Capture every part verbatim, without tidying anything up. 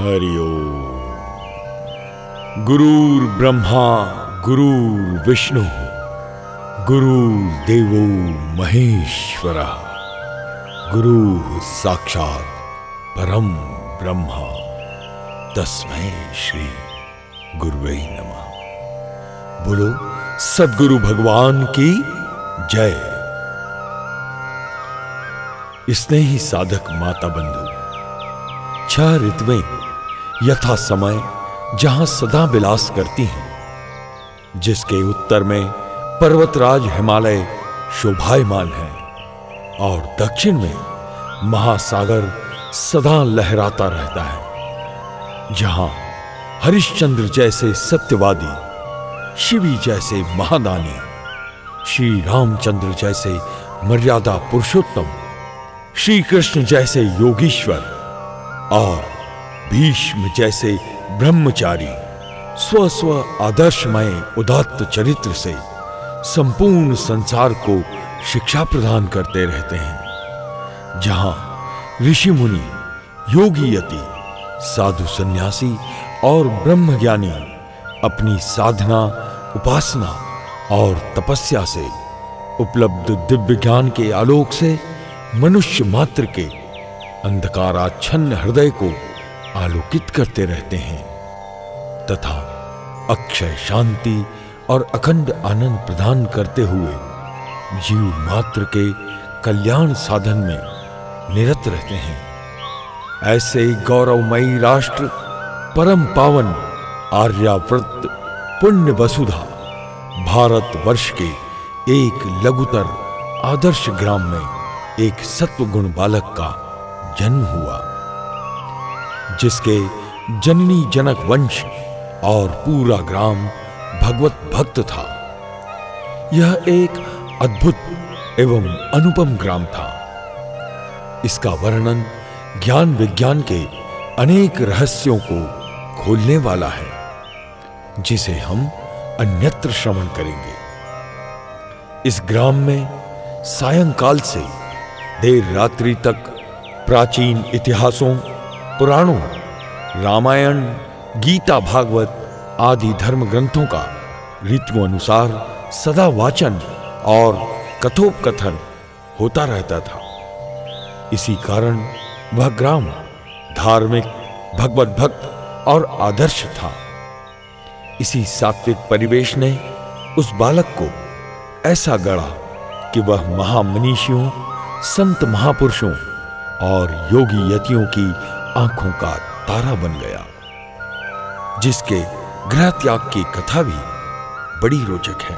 हरि ओम। गुरुर् ब्रह्मा गुरुर् विष्णु गुरुर्देवो महेश्वरः गुरुः साक्षात् परम ब्रह्मा तस्मै श्री गुरुवे नमः। बोलो सद्गुरु भगवान की जय। स्नेही साधक माता बंधु, छह ऋतुएं यथा समय जहां सदा विलास करती हैं, जिसके उत्तर में पर्वतराज हिमालय शोभायमान है और दक्षिण में महासागर सदा लहराता रहता है, जहां हरिश्चंद्र जैसे सत्यवादी, शिवी जैसे महादानी, श्री रामचंद्र जैसे मर्यादा पुरुषोत्तम, श्री कृष्ण जैसे योगीश्वर और भीष्म जैसे ब्रह्मचारी स्व स्व आदर्शमय उदात्त चरित्र से संपूर्ण संसार को शिक्षा प्रदान करते रहते हैं, जहां ऋषि मुनि, योगी यति, साधु सन्यासी और ब्रह्मज्ञानी अपनी साधना, उपासना और तपस्या से उपलब्ध दिव्य ज्ञान के आलोक से मनुष्य मात्र के अंधकाराच्छन्न हृदय को आलोकित करते रहते हैं तथा अक्षय शांति और अखंड आनंद प्रदान करते हुए जीव मात्र के कल्याण साधन में निरत रहते हैं। ऐसे गौरवमयी राष्ट्र परम पावन आर्यावर्त पुण्य वसुधा भारतवर्ष के एक लघुतर आदर्श ग्राम में एक सत्वगुण बालक का जन्म हुआ, जिसके जननी जनक वंश और पूरा ग्राम भगवत भक्त था। यह एक अद्भुत एवं अनुपम ग्राम था। इसका वर्णन ज्ञान विज्ञान के अनेक रहस्यों को खोलने वाला है, जिसे हम अन्यत्र श्रवण करेंगे। इस ग्राम में सायंकाल से देर रात्रि तक प्राचीन इतिहासों, पुराणों, रामायण, गीता, भागवत आदि धर्म ग्रंथों का ऋतु अनुसार सदा वाचन और कथोपकथन होता रहता था। इसी कारण वह ग्राम धार्मिक, भगवत भक्त और आदर्श था। इसी सात्विक परिवेश ने उस बालक को ऐसा गढ़ा कि वह महामनीषियों, संत महापुरुषों और योगी यतियों की आंखों का तारा बन गया, जिसके गृह त्याग की कथा भी बड़ी रोचक है।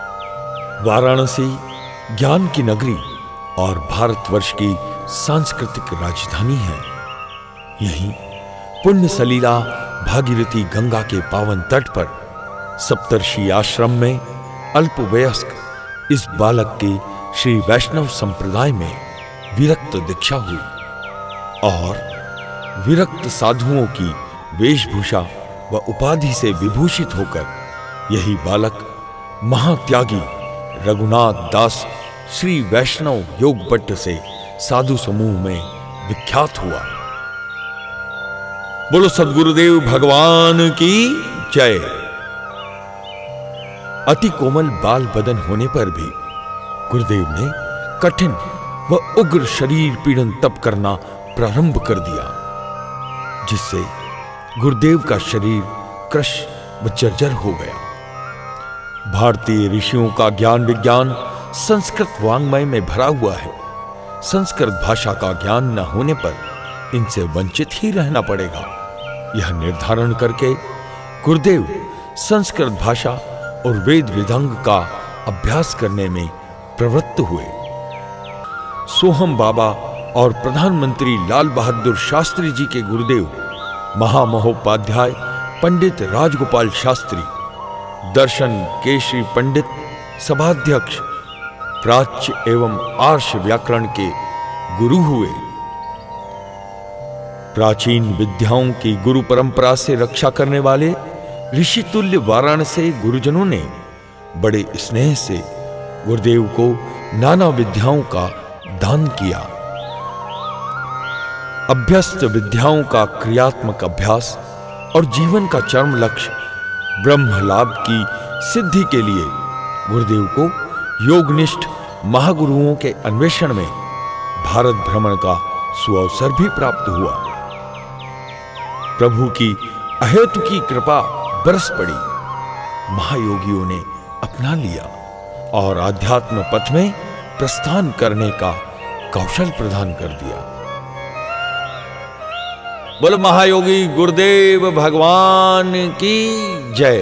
वाराणसी ज्ञान की नगरी और भारतवर्ष की सांस्कृतिक राजधानी है। यहीं पुण्य सलीला भागीरथी गंगा के पावन तट पर सप्तर्षि आश्रम में अल्पवयस्क इस बालक के श्री वैष्णव संप्रदाय में विरक्त दीक्षा हुई और विरक्त साधुओं की वेशभूषा व उपाधि से विभूषित होकर यही बालक महात्यागी रघुनाथ दास श्री वैष्णव योग भट्ट से साधु समूह में विख्यात हुआ। बोलो सद्गुरुदेव भगवान की जय। अति कोमल बाल बदन होने पर भी गुरुदेव ने कठिन व उग्र शरीर पीड़न तप करना प्रारंभ कर दिया, जिससे गुरुदेव का शरीर क्रश व जर्जर हो गया। भारतीय ऋषियों का ज्ञान विज्ञान संस्कृत वांग्मय में भरा हुआ है। संस्कृत भाषा का ज्ञान न होने पर इनसे वंचित ही रहना पड़ेगा। यह निर्धारण करके गुरुदेव संस्कृत भाषा और वेद वेदांग का अभ्यास करने में प्रवृत्त हुए। सोहम बाबा और प्रधानमंत्री लाल बहादुर शास्त्री जी के गुरुदेव महामहोपाध्याय पंडित राजगोपाल शास्त्री, दर्शन केशरी पंडित सभाध्यक्ष, प्राच्य एवं आर्ष व्याकरण के गुरु हुए। प्राचीन विद्याओं की गुरु परंपरा से रक्षा करने वाले ऋषि तुल्य वाराणसी गुरुजनों ने बड़े स्नेह से गुरुदेव को नाना विद्याओं का दान किया। अभ्यस्त विद्याओं का क्रियात्मक अभ्यास और जीवन का चरम लक्ष्य ब्रह्म लाभ की सिद्धि के लिए गुरुदेव को योगनिष्ठ महागुरुओं के अन्वेषण में भारत भ्रमण का सुअवसर भी प्राप्त हुआ। प्रभु की अहेतुकी कृपा बरस पड़ी। महायोगियों ने अपना लिया और आध्यात्म पथ में प्रस्थान करने का कौशल प्रदान कर दिया। बोलो महायोगी गुरुदेव भगवान की जय।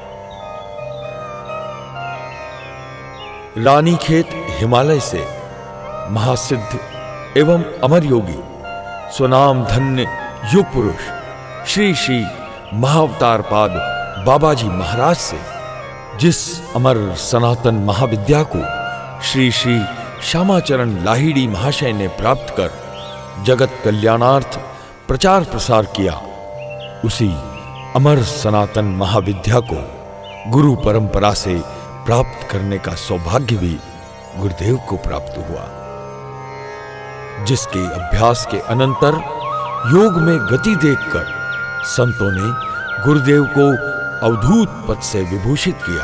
रानीखेत हिमालय से महासिद्ध एवं अमर योगी स्वनाम धन्य युग पुरुष श्री श्री महाअवतार पाद बाबा जी महाराज से जिस अमर सनातन महाविद्या को श्री श्री श्यामाचरण लाहिड़ी महाशय ने प्राप्त कर जगत कल्याणार्थ प्रचार प्रसार किया, उसी अमर सनातन महाविद्या को गुरु परंपरा से प्राप्त करने का सौभाग्य भी गुरुदेव को प्राप्त हुआ, जिसके अभ्यास के अनंतर योग में गति देखकर संतों ने गुरुदेव को अवधूत पद से विभूषित किया।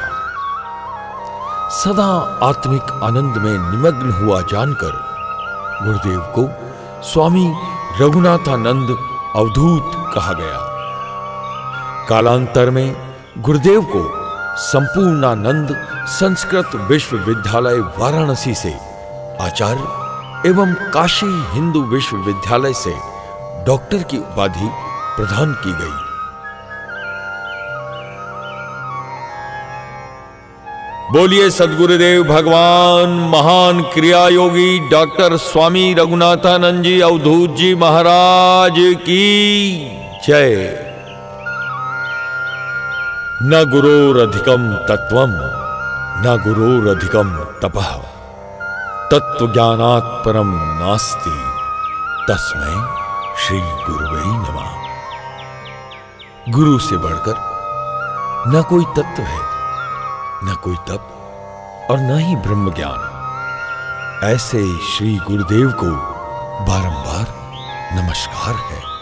सदा आत्मिक आनंद में निमग्न हुआ जानकर गुरुदेव को स्वामी रघुनाथानंद अवधूत कहा गया। कालांतर में गुरुदेव को संपूर्णानंद संस्कृत विश्वविद्यालय वाराणसी से आचार्य एवं काशी हिंदू विश्वविद्यालय से डॉक्टर की उपाधि प्रदान की गई। बोलिए सद्गुरुदेव भगवान महान क्रिया योगी डॉक्टर स्वामी रघुनाथानंद जी अवधूत जी महाराज की जय। न गुरोरधिकम तत्वम न गुरोरधिकम तपः तत्वज्ञानात् परम नास्ति तस्मै श्री गुरुवे नमः। गुरु से बढ़कर न कोई तत्व है, न कोई तप और न ही ब्रह्म ज्ञान। ऐसे श्री गुरुदेव को बारंबार नमस्कार है।